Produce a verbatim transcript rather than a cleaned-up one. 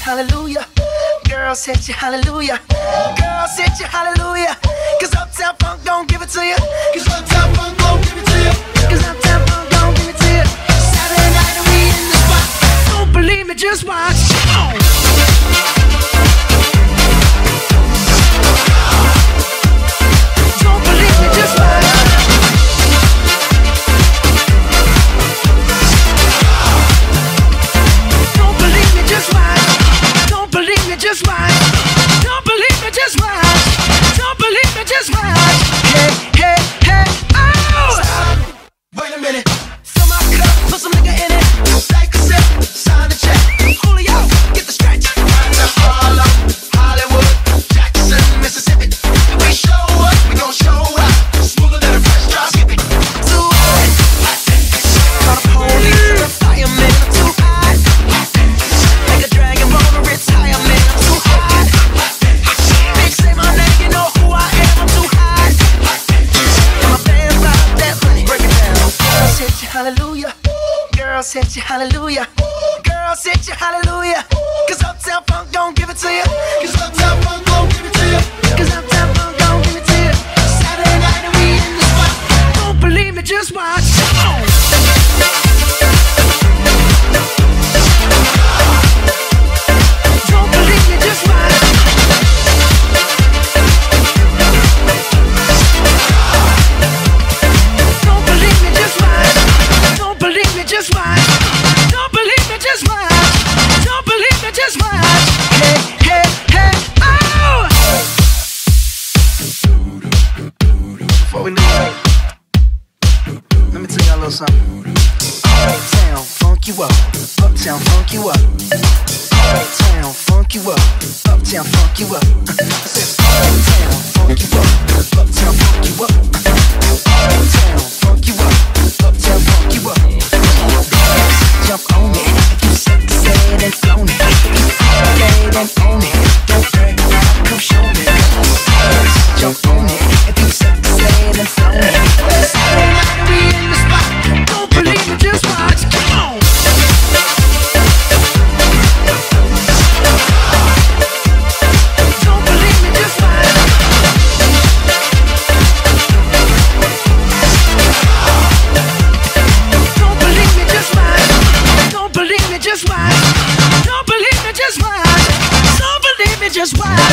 hallelujah. Girls hit you hallelujah. Girls hit you hallelujah. Cause Uptown Funk don't give it to you. Cause Uptown Funk don't give it to you. Cause Uptown Funk don't give it to you. Saturday night and we in the spot. Don't believe me, just watch. Oh. Don't believe me, just watch. Don't believe me, just watch. Don't believe me, just watch. Don't believe me, just watch. Don't believe me, just watch. Hey, hey, hey, oh! Stop. Wait a minute. Fill my cup, put some nigga in it. Take a sip, sign the check. Julio, get the stretch. Right to Harlem, Hollywood, Jackson, Mississippi. If we show up, we gon' show out. Smoother than a fresh drop. Skip it. Too hot. Call the police and the firemen. I'm too hot. Like a dragon, wanna retire, man. I'm too hot. Big say my name, you know who I am. I'm too hot. And my fans love that money. Break it down. Girls hit you hallelujah. Girls hit you hallelujah. Girls hit you hallelujah. Cause Uptown Funk don't give it to you. Cause Uptown Funk don't give it to you. Cause Uptown Funk don't give it to you. Saturday night and we in the spot. Don't believe me, just watch. Oh. Don't believe me, just watch. Don't believe me, just watch. Don't believe me, just watch. Don't believe me, just watch. Don't believe me, just watch. Hey, hey, hey, oh! Before we leave, let me tell y'all a little something. Uptown, funk you up. Uptown, funk you up. Uptown, funk you up. Uptown, funk you up. I said, Uptown, funk you up. Uptown, funk you up. Uptown, funk you up. Uptown, funk you up. Jump on it. If you succeed and flown it. Play and own it. Don't brag about, come show me. Jump on it. If you succeed and flown it. Saturday night we in the spot. Don't believe me, just watch. Come on. Don't believe me, just watch. Don't believe me, just watch. Don't believe me, just watch. Don't believe me, just watch. Don't believe me, just watch.